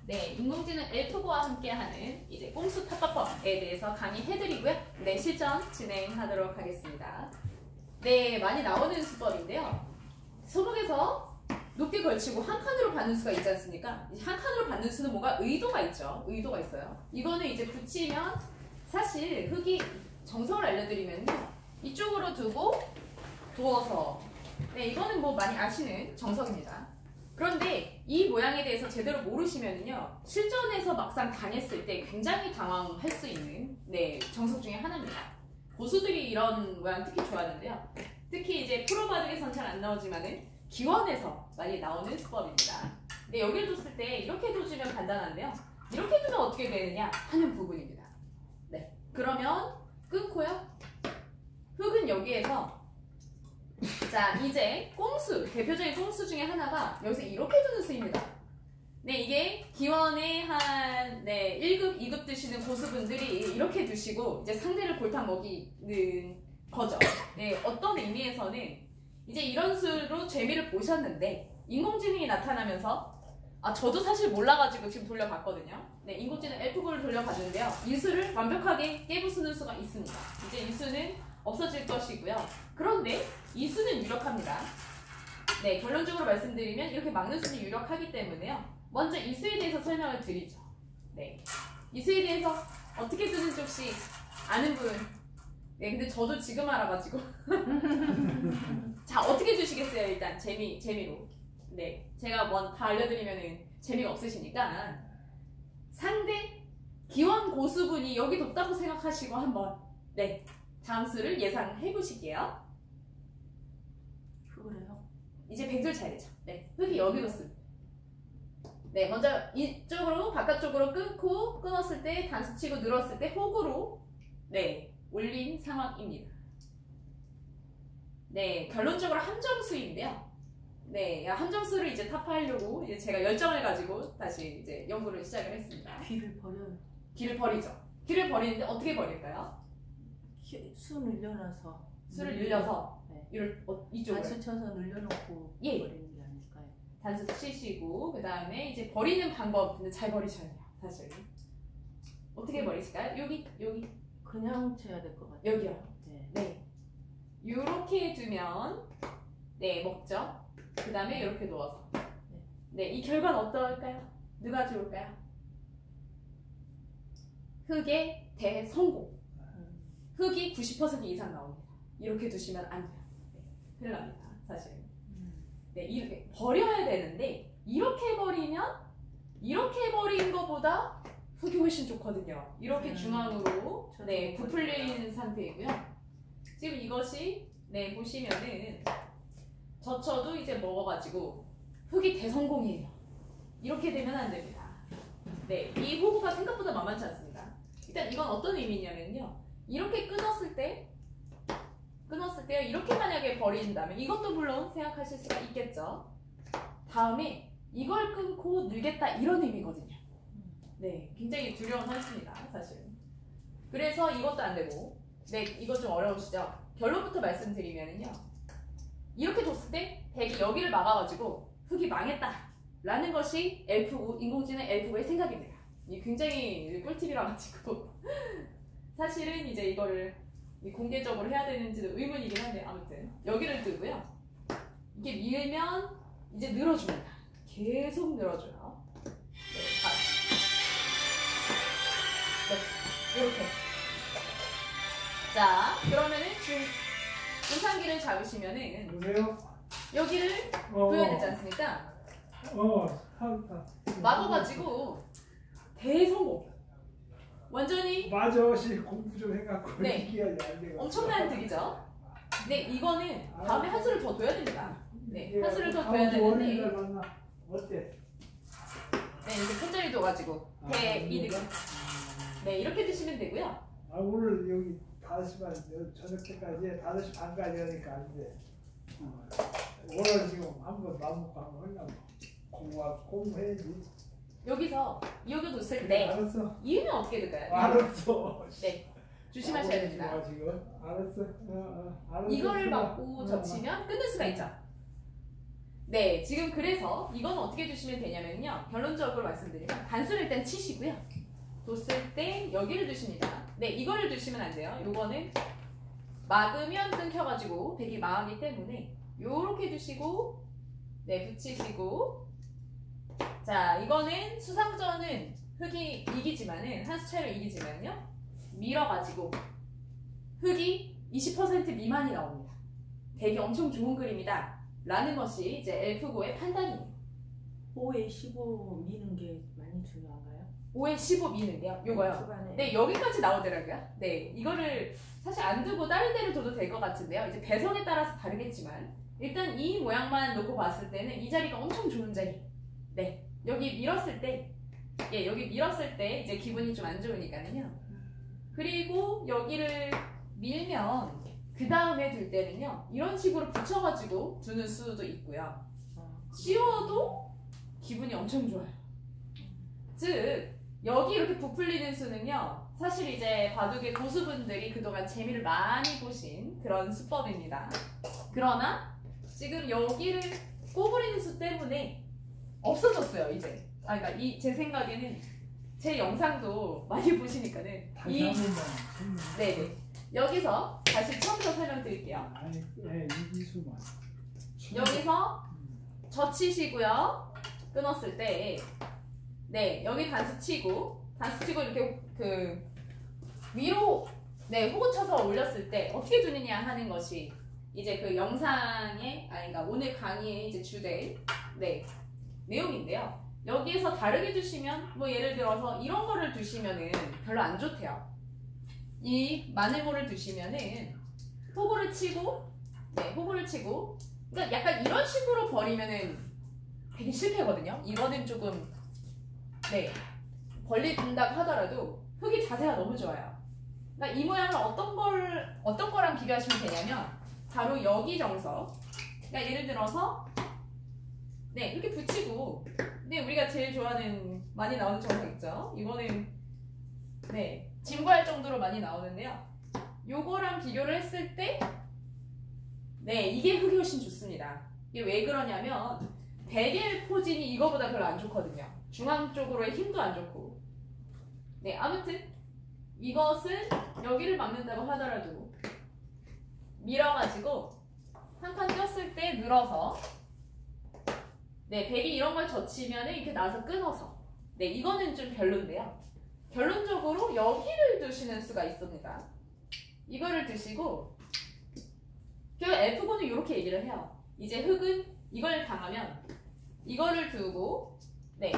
네, 인공지능 엘프고와 함께하는 이제 꼼수 탑법에 대해서 강의해드리고요. 네, 실전 진행하도록 하겠습니다. 네, 많이 나오는 수법인데요. 소목에서 높게 걸치고 한 칸으로 받는 수가 있지 않습니까? 한 칸으로 받는 수는 뭔가 의도가 있죠. 의도가 있어요. 이거는 이제 붙이면 사실 흙이 정석을 알려드리면요. 이쪽으로 두고 두어서 네, 이거는 뭐 많이 아시는 정석입니다. 그런데 이 모양에 대해서 제대로 모르시면은요, 실전에서 막상 당했을 때 굉장히 당황할 수 있는 네, 정석 중에 하나입니다. 고수들이 이런 모양 특히 좋아하는데요. 특히 이제 프로바둑에선 잘 안 나오지만은 기원에서 많이 나오는 수법입니다. 근데 여기를 뒀을 때 이렇게 둬주면 간단한데요. 이렇게 두면 어떻게 되느냐 하는 부분입니다. 네, 그러면 끊고요. 흙은 여기에서 자, 이제 꼼수, 대표적인 꼼수 중에 하나가 여기서 이렇게 두는 수입니다. 네, 이게 기원의 한 1급, 2급 드시는 고수분들이 이렇게 두시고 이제 상대를 골탕 먹이는 거죠. 네, 어떤 의미에서는 이제 이런 수로 재미를 보셨는데 인공지능이 나타나면서 저도 사실 몰라가지고 지금 돌려봤거든요. 네, 인공지능 엘프고를 돌려봤는데요. 이 수를 완벽하게 깨부수는 수가 있습니다. 이제 이 수는 없어질 것이고요. 그런데 이 수는 유력합니다. 네, 결론적으로 말씀드리면 이렇게 막는 수는 유력하기 때문에요. 먼저 이 수에 대해서 설명을 드리죠. 네, 이 수에 대해서 어떻게 두는지 혹시 아는 분? 네, 근데 저도 지금 알아가지고 자, 어떻게 두시겠어요? 일단 재미로. 네, 제가 다 알려드리면은 재미가 없으시니까 상대 기원 고수분이 여기 뒀다고 생각하시고 한번 네, 다음 수를 예상해 보실게요. 그래요? 이제 100줄 차례죠. 네, 흙이 여기 뒀습니다. 네, 먼저 이쪽으로 바깥쪽으로 끊고 끊었을 때 단수 치고 늘었을 때 호구로 네, 올린 상황입니다. 네, 결론적으로 함정수인데요. 네, 함정수를 이제 타파하려고 이제 제가 열정을 가지고 다시 이제 연구를 시작을 했습니다. 귀를 버려요. 귀를 버리죠. 귀를 버리는데 어떻게 버릴까요? 수 늘려놔서. 수를 늘려서 네. 이쪽으로 단수 쳐서 늘려놓고 예. 버리는 게 아닐까요? 단수 치시고 그 다음에 이제 버리는 방법 근데 잘 버리셔야 돼요. 사실 어떻게 버리실까요? 여기 그냥 쳐야 될 것 같아요. 여기요. 네. 네, 요렇게 두면 네, 먹죠. 그 다음에 이렇게 누워서 네, 이 결과는 어떨까요? 누가 좋을까요? 흙의 대성공. 흙이 90% 이상 나옵니다. 이렇게 두시면 안 돼요. 네, 큰일 납니다. 사실. 네, 이렇게 버려야 되는데 이렇게 버리면 이렇게 버린 것보다 흙이 훨씬 좋거든요. 이렇게 중앙으로 네, 부풀린 상태이고요. 지금 이것이 네, 보시면은 젖혀도 이제 먹어가지고 흙이 대성공이에요. 이렇게 되면 안 됩니다. 네, 이 호구가 생각보다 만만치 않습니다. 일단 이건 어떤 의미냐면요. 이렇게 끊었을 때요. 이렇게 만약에 버린다면 이것도 물론 생각하실 수가 있겠죠. 다음에 이걸 끊고 늘겠다 이런 의미거든요. 네, 굉장히 두려운 한수입니다. 사실. 그래서 이것도 안 되고 네, 이거 좀 어려우시죠? 결론부터 말씀드리면요. 이렇게 뒀을 때 백이 여기를 막아가지고 흙이 망했다 라는 것이 엘프고, 인공지능 엘프고의 생각입니다. 이게 굉장히 꿀팁이라 가지고 사실은 이제 이거를 공개적으로 해야 되는지도 의문이긴 한데 아무튼 여기를 뜨고요. 이게 밀면 이제 늘어줍니다. 계속 늘어줘요. 네, 네, 이렇게. 자, 그러면은 분산기를 잡으시면은 보세요. 여기를 보여야 되지 않습니까? 막아가지고 대성공. 완전히 맞아, 공부 좀 해갖고 네, 얘기하지 안 돼요. 엄청난 득이죠. 네, 이거는 다음에 한 수를 더 둬야 됩니다. 네, 한 수를 더 다음 둬야 주 월요일 되는데 날 만나. 어때? 네, 이렇게 편절이 둬가지고 대이득은 네, 이렇게 드시면 되고요. 오늘 여기 5시만 저녁때까지 5시 반까지 하니까 안 돼. 오늘 지금 한번 마음 먹고 한번 하려고 공부해야지. 여기서 여기 뒀을 때 알았어. 이유는 어떻게 될까요? 알았어. 네, 조심하셔야 됩니다. 지금 알았어. 알았어. 이거를 맞고 젖히면 끊을 수가 있죠. 네, 지금 그래서 이건 어떻게 두시면 되냐면요. 결론적으로 말씀드리면 단수를 일단 치시고요. 뒀을 때 여기를 두십니다. 네, 이거를 두시면 안 돼요. 요거는 막으면 끊겨가지고 백이 망하기 때문에 요렇게 두시고 네, 붙이시고 자, 이거는 수상전은 흑이 이기지만은 한 수 차이로 이기지만요. 밀어가지고 흑이 20% 미만이 나옵니다. 되게 엄청 좋은 그림이다 라는 것이 이제 엘프고의 판단이에요. 5에 15 미는 게 많이 중요한가요? 5에 15 미는데요. 요거요. 초반에. 네, 여기까지 나오더라고요. 네, 이거를 사실 안 두고 다른 데를 둬도 될 것 같은데요. 이제 배성에 따라서 다르겠지만 일단 이 모양만 놓고 봤을 때는 이 자리가 엄청 좋은 자리. 네, 여기 밀었을 때 예, 여기 밀었을 때 이제 기분이 좀 안 좋으니까는요. 그리고 여기를 밀면 그 다음에 둘 때는요. 이런 식으로 붙여가지고 두는 수도 있고요. 씌워도 기분이 엄청 좋아요. 즉 여기 이렇게 부풀리는 수는요. 사실 이제 바둑의 고수분들이 그동안 재미를 많이 보신 그런 수법입니다. 그러나 지금 여기를 꼬부리는 수 때문에 없어졌어요. 이제. 그러니까 제 생각에는 제 영상도 많이 보시니까는 다시 한 번만. 네네. 여기서 다시 처음부터 설명드릴게요. 아니, 예, 이수만. 여기서 젖히시고요. 끊었을 때, 네, 여기 단수 치고 이렇게 위로, 네, 호구 쳐서 올렸을 때 어떻게 두느냐 하는 것이 이제 그 영상의, 그러니까 오늘 강의의 이제 주된, 네, 내용인데요. 여기에서 다르게 두시면, 뭐 예를 들어서 이런 거를 두시면은 별로 안 좋대요. 이 마늘모를 두시면은 호구를 치고, 네, 호구를 치고, 그러니까 약간 이런 식으로 버리면은 되게 실패거든요. 이거는 조금 네 벌린다고 하더라도 흑이 자세가 너무 좋아요. 그러니까 이 모양을 어떤 거랑 비교하시면 되냐면 바로 여기 정석. 그러니까 예를 들어서 네 이렇게 붙이고, 근데 우리가 제일 좋아하는 많이 나오는 정석 있죠. 이거는 네 진부할 정도로 많이 나오는데요. 요거랑 비교를 했을 때 네, 이게 흑이 훨씬 좋습니다. 이게 왜 그러냐면 베개 포진이 이거보다 별로 안 좋거든요. 중앙 쪽으로의 힘도 안 좋고. 네, 아무튼 이것은 여기를 막는다고 하더라도 밀어가지고 한 칸 꼈을 때 늘어서 네, 백이 이런 걸 젖히면 이렇게 나서 끊어서 네, 이거는 좀 별론데요. 결론적으로 여기를 두시는 수가 있습니다. 이거를 두시고 그 F고는 이렇게 얘기를 해요. 이제 흑은 이걸 당하면 이거를 두고 네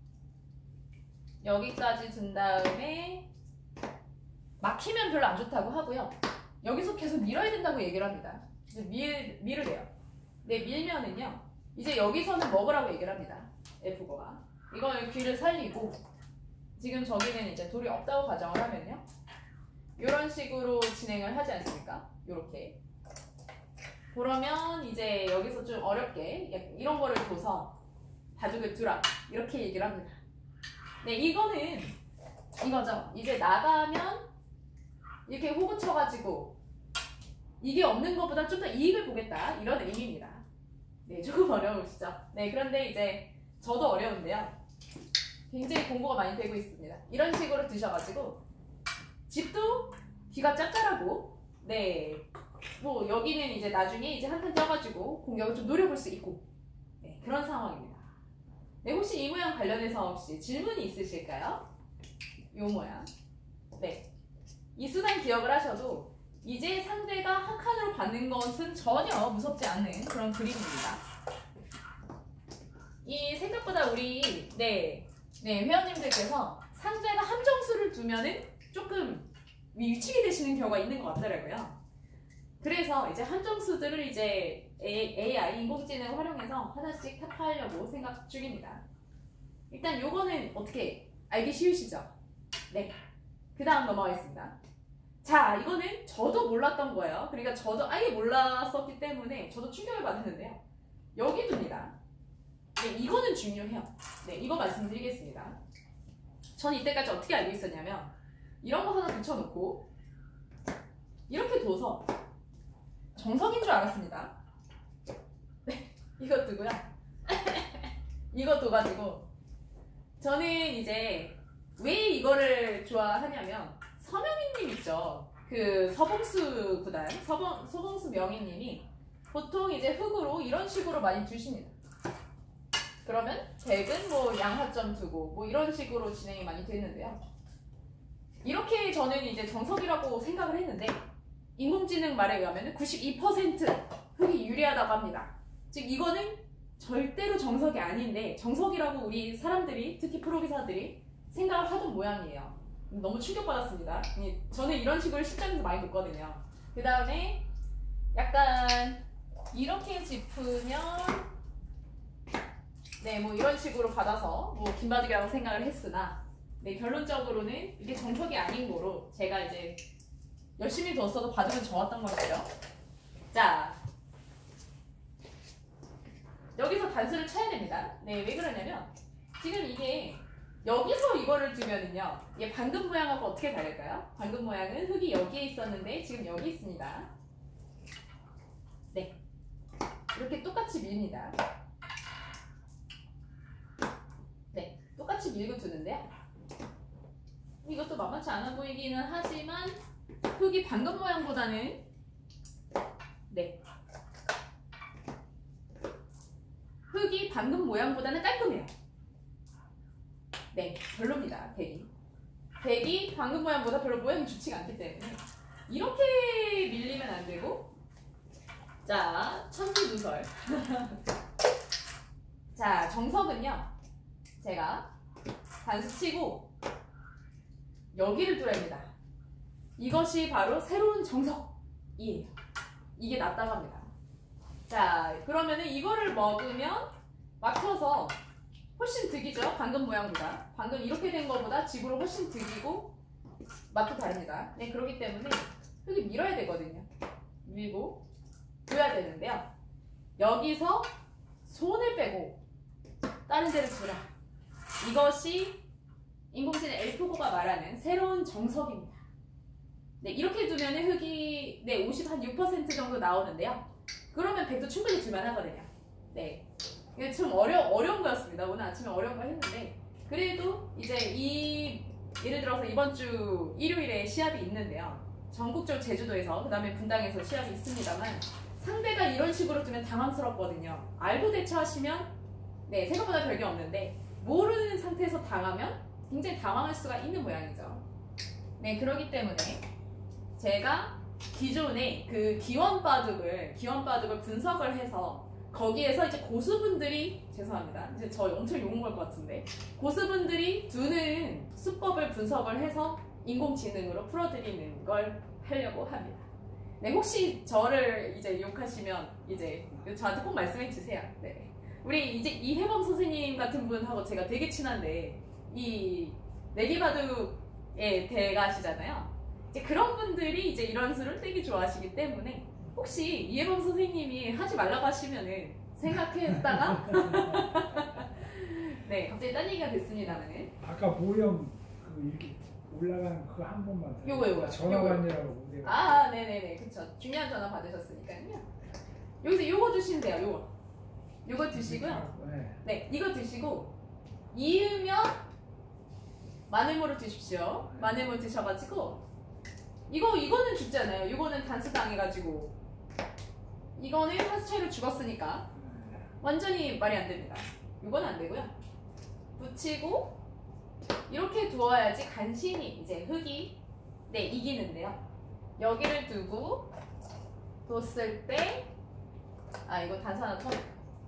여기까지 둔 다음에 막히면 별로 안 좋다고 하고요. 여기서 계속 밀어야 된다고 얘기를 합니다. 이제 밀으래요. 네, 밀면은요. 이제 여기서는 먹으라고 얘기를 합니다. F고가. 이걸 귀를 살리고 지금 저기는 이제 돌이 없다고 가정을 하면요. 이런 식으로 진행을 하지 않습니까? 이렇게. 그러면 이제 여기서 좀 어렵게 이런 거를 둬서 바둑을 두라 이렇게 얘기를 합니다. 네, 이거는 이거죠. 이제 나가면 이렇게 호구 쳐가지고 이게 없는 것보다 좀 더 이익을 보겠다 이런 의미입니다. 네, 조금 어려우시죠? 네, 그런데 이제 저도 어려운데요. 굉장히 공부가 많이 되고 있습니다. 이런 식으로 두셔가지고 집도 뒤가 짭짤하고 네. 뭐 여기는 이제 나중에 이제 한 칸 쪄가지고 공격을 좀 노려볼 수 있고 네, 그런 상황입니다. 네, 혹시 이 모양 관련해서 혹시 질문이 있으실까요? 이 모양. 네, 이 수단 기억을 하셔도 이제 상대가 한 칸으로 받는 것은 전혀 무섭지 않은 그런 그림입니다. 이 생각보다 우리 회원님들께서 상대가 함정수를 두면은 조금 위축이 되시는 경우가 있는 것 같더라고요. 그래서 이제 함정수들을 이제 AI 인공지능 활용해서 하나씩 타파하려고 생각 중입니다. 일단 요거는 어떻게 알기 쉬우시죠? 네. 그 다음 넘어가겠습니다. 자, 이거는 저도 몰랐던 거예요. 그러니까 저도 아예 몰랐었기 때문에 저도 충격을 받았는데요. 여기 둡니다. 네, 이거는 중요해요. 네, 이거 말씀드리겠습니다. 저는 이때까지 어떻게 알고 있었냐면 이런 거 하나 붙여놓고 이렇게 둬서 정석인 줄 알았습니다. 네. 이거 두고요. 이거 둬가지고 저는 이제 왜 이거를 좋아하냐면 서명희님 있죠. 그 서봉수 구단 서봉수 명희님이 보통 이제 흙으로 이런 식으로 많이 두십니다. 그러면 백은 뭐 양하점 두고 뭐 이런 식으로 진행이 많이 되는데요. 이렇게 저는 이제 정석이라고 생각을 했는데 인공지능 말에 의하면 92% 흙이 유리하다고 합니다. 즉 이거는 절대로 정석이 아닌데 정석이라고 우리 사람들이 특히 프로기사들이 생각을 하던 모양이에요. 너무 충격받았습니다. 저는 이런 식으로 실전에서 많이 뒀거든요. 그 다음에 약간 이렇게 짚으면 네, 뭐 이런 식으로 받아서 뭐 긴바둑이라고 생각을 했으나 네, 결론적으로는 이게 정석이 아닌 거로 제가 이제 열심히 뒀어도 바둑은 져왔던 것이죠. 자, 여기서 단수를 쳐야 됩니다. 네, 왜 그러냐면 지금 이게 여기서 이거를 두면은요, 이게 방금 모양하고 어떻게 다를까요? 방금 모양은 흙이 여기에 있었는데 지금 여기 있습니다. 네, 이렇게 똑같이 밀립니다. 네, 똑같이 밀고 두는데요. 이것도 만만치 않아 보이기는 하지만 흙이 방금 모양보다는 네, 흙이 방금 모양보다는 깔끔해요. 네, 별로입니다. 백이 방금 모양보다 별로 모양이 좋지가 않기 때문에 이렇게 밀리면 안 되고, 자, 천지누설. 자, 정석은요, 제가 단수 치고 여기를 뚫어냅니다. 이것이 바로 새로운 정석이에요. 이게 낫다고 합니다. 자, 그러면은 이거를 먹으면 막혀서 훨씬 득이죠. 방금 모양보다. 방금 이렇게 된 거보다 지구로 훨씬 득이고 맛도 다릅니다. 네, 그렇기 때문에 흙이 밀어야 되거든요. 밀고 둬야 되는데요. 여기서 손을 빼고 다른 데를 두라. 이것이 인공지능 엘프고가 말하는 새로운 정석입니다. 네, 이렇게 두면 흙이 네, 56% 정도 나오는데요. 그러면 백도 충분히 둘만 하거든요. 네. 이게 좀 어려운 거였습니다. 오늘 아침에 어려운 거 했는데, 그래도 이제 예를 들어서 이번 주 일요일에 시합이 있는데요. 전국적으로 제주도에서, 그 다음에 분당에서 시합이 있습니다만, 상대가 이런 식으로 두면 당황스럽거든요. 알고 대처하시면, 네, 생각보다 별게 없는데, 모르는 상태에서 당하면 굉장히 당황할 수가 있는 모양이죠. 네, 그렇기 때문에 제가 기존에 그 기원바둑을 분석을 해서 거기에서 이제 고수분들이, 죄송합니다, 이제 저 엄청 욕먹을 것 같은데, 고수분들이 두는 수법을 분석을 해서 인공지능으로 풀어드리는 걸 하려고 합니다. 네, 혹시 저를 이제 욕하시면 이제 저한테 꼭 말씀해 주세요. 네. 우리 이제 이혜범 선생님 같은 분하고 제가 되게 친한데, 이 내기바둑의 대가시잖아요. 이제 그런 분들이 이제 이런 수를 되게 좋아하시기 때문에 혹시 이혜범 선생님이 하지 말라고 하시면은 생각했다가 네, 갑자기 딴 얘기가 됐습니다만은, 아까 모형 그 이렇게 올라가는 그거 한 번만 더. 요거. 전화 받느라고 내가. 아, 네네네, 그쵸. 중요한 전화 받으셨으니까요. 여기서 요거 주시면 돼요. 요거 드시고요. 네, 이거 드시고 이으면 마늘모를 드십시오. 마늘모 드셔가지고 이거는 죽잖아요. 이거는 단수 당해가지고, 이거는 한수 차이로 죽었으니까 완전히 말이 안 됩니다. 이건 안 되고요. 붙이고 이렇게 두어야지 간신히 이제 흙이 네, 이기는데요. 여기를 두고 뒀을 때, 아, 이거 단수 하나 더,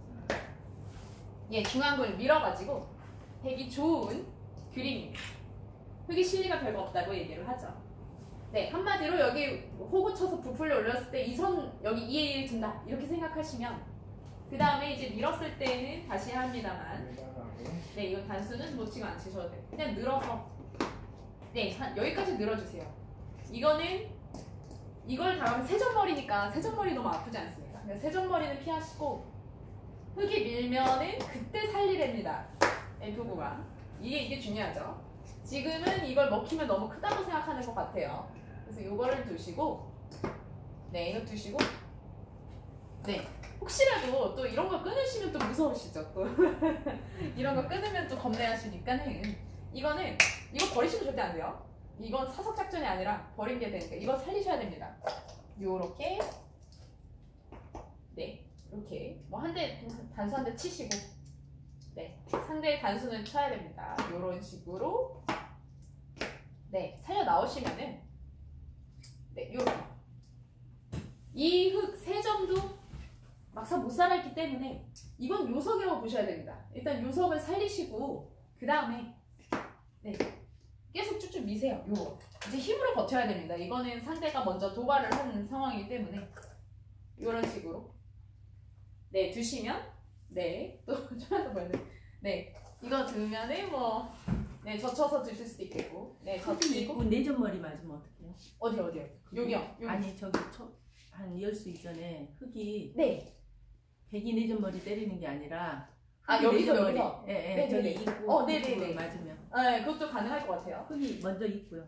예, 중앙을 밀어가지고 되기 좋은 그림입니다. 흙이 실리가 별거 없다고 얘기를 하죠. 네, 한마디로 여기 호구 쳐서 부풀려 올렸을 때 이 선 여기 2에 1 둔다 이렇게 생각하시면, 그 다음에 이제 밀었을 때는 다시 합니다만, 네, 이거 단수는 놓치고 안 치셔도 돼요. 그냥 늘어서, 네, 여기까지 늘어주세요. 이거는 이걸 당하면 세전머리니까 세전머리 너무 아프지 않습니까? 세전머리는 피하시고 흙이 밀면은 그때 살리랍니다. F9가 이게 중요하죠. 지금은 이걸 먹히면 너무 크다고 생각하는 것 같아요. 그래서 이거를 두시고, 네, 이거 두시고, 네, 혹시라도 또 이런 거 끊으시면 또 무서우시죠? 또 이런 거 끊으면 또 겁내하시니까는 이거 버리시면 절대 안 돼요. 이건 사석 작전이 아니라 버린 게 되니까 이거 살리셔야 됩니다. 요렇게 네 이렇게 뭐 한 대 단수 한 대 치시고 네 상대의 단수는 쳐야 됩니다. 요런 식으로 네 살려 나오시면은 네 요렇게 이 흙 3점도 막상 못 살아있기 때문에 이건 요석이라고 보셔야 됩니다. 일단 요석을 살리시고 그 다음에 네 계속 쭉쭉 미세요. 요거 이제 힘으로 버텨야 됩니다. 이거는 상대가 먼저 도발을 하는 상황이기 때문에 이런 식으로 네 두시면 네또 좀더 보여드릴게요. 네 이거 두면은 뭐 네 젖혀서 드실 수도 있겠고 네 젖히고 있고 내전머리 맞으면 어떡해요? 어디요? 여기요. 여기. 아니 저기 한 열수 이전에 흙이 네. 백이 내전머리 때리는 게 아니라 여기서 예, 네, 저기 네. 있고 네네네. 맞으면 네 그것도 가능할 것 같아요. 흙이 먼저 있고요.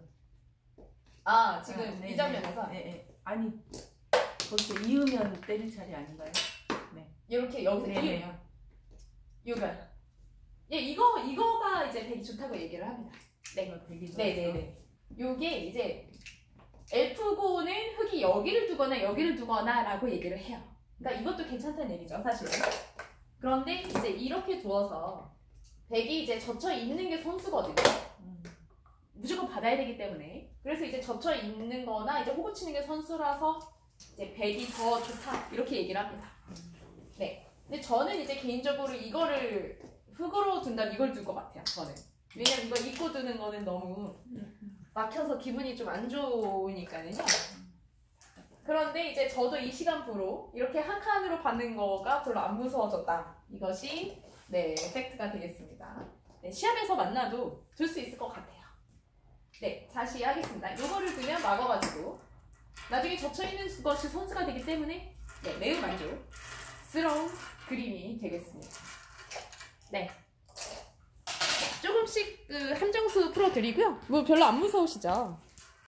지금 네, 이 장면에서 네. 아니 거기서 이으면 때릴 차례 아닌가요? 이렇게 여기서 네네. 이으면 요거 예 이거가 이제 백이 좋다고 얘기를 합니다. 네. 네네네. 요게 이제 엘프고는 흙이 여기를 두거나라고 얘기를 해요. 그러니까 이것도 괜찮다는 얘기죠, 사실. 그런데 이제 이렇게 두어서 백이 이제 젖혀 있는 게 선수거든요. 무조건 받아야 되기 때문에. 그래서 이제 젖혀 있는 거나 이제 호구 치는 게 선수라서 이제 백이 더 좋다 이렇게 얘기를 합니다. 네. 근데 저는 이제 개인적으로 이거를 흙으로 둔다면 이걸 둘 것 같아요, 저는. 왜냐면 이거 입고 두는 거는 너무 막혀서 기분이 좀 안 좋으니까요. 그런데 이제 저도 이 시간부로 이렇게 한 칸으로 받는 거가 별로 안 무서워졌다. 이것이 네 팩트가 되겠습니다. 네, 시합에서 만나도 둘 수 있을 것 같아요. 네, 다시 하겠습니다. 요거를 두면 막아가지고 나중에 젖혀있는 것이 선수가 되기 때문에 네, 매우 만족스러운 그림이 되겠습니다. 네. 조금씩 함정수 풀어드리고요. 뭐 별로 안 무서우시죠?